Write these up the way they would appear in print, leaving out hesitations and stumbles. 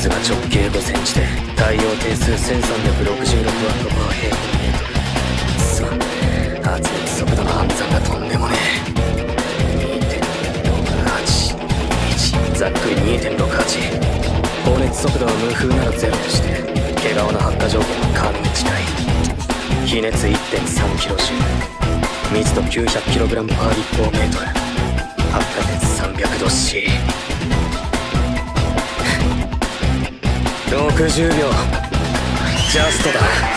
ズが直径5センチで対応定数1366ワットパー平方メートル。くそ、発熱速度の暗算がとんでもねえ。 2.6821、ざっくり 2.68。 放熱速度は無風ならゼロとして、毛皮の発火条件は神に近い。比熱 1.3 キロジュール、密度900キログラムパー立方メートル、発火熱300度 C。 60秒ジャストだ。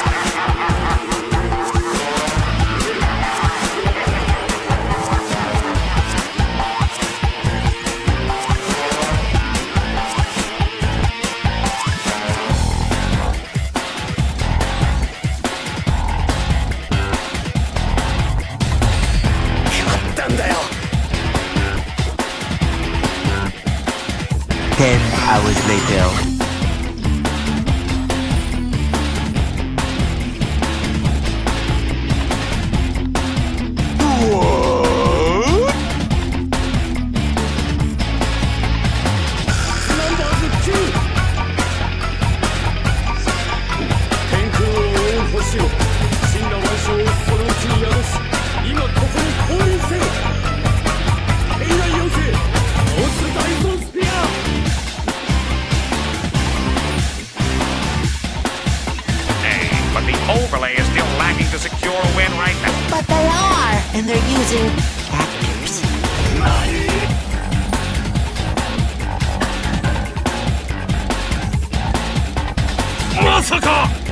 10 hours later. Overlay is still lacking to secure a win right now. But they are, and they're using tractors. Masaka!